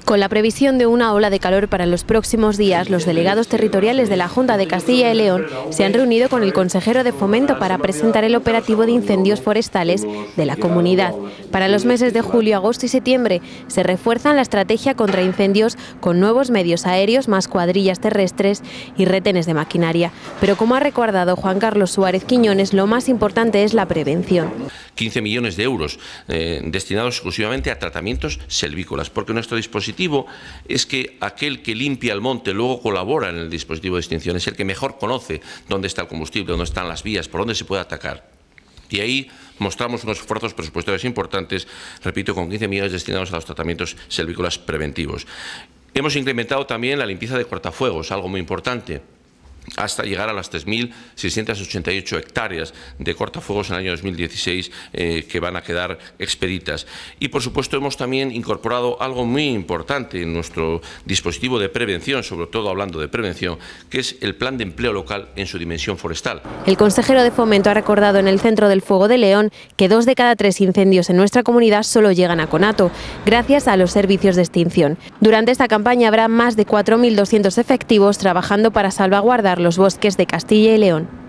Con la previsión de una ola de calor para los próximos días, los delegados territoriales de la Junta de Castilla y León se han reunido con el consejero de Fomento para presentar el operativo de incendios forestales de la comunidad. Para los meses de julio, agosto y septiembre se refuerza la estrategia contra incendios con nuevos medios aéreos, más cuadrillas terrestres y retenes de maquinaria. Pero como ha recordado Juan Carlos Suárez Quiñones, lo más importante es la prevención. 15 millones de euros destinados exclusivamente a tratamientos selvícolas, porque nuestro dispositivo es que aquel que limpia el monte luego colabora en el dispositivo de extinción, es el que mejor conoce dónde está el combustible, dónde están las vías, por dónde se puede atacar. Y ahí mostramos unos esfuerzos presupuestarios importantes, repito, con 15 millones destinados a los tratamientos selvícolas preventivos. Hemos incrementado también la limpieza de cortafuegos, algo muy importante, hasta llegar a las 3.688 hectáreas de cortafuegos en el año 2016 que van a quedar expeditas. Y, por supuesto, hemos también incorporado algo muy importante en nuestro dispositivo de prevención, sobre todo hablando de prevención, que es el plan de empleo local en su dimensión forestal. El consejero de Fomento ha recordado en el Centro del Fuego de León que 2 de cada 3 incendios en nuestra comunidad solo llegan a conato, gracias a los servicios de extinción. Durante esta campaña habrá más de 4.200 efectivos trabajando para salvaguardar los bosques de Castilla y León.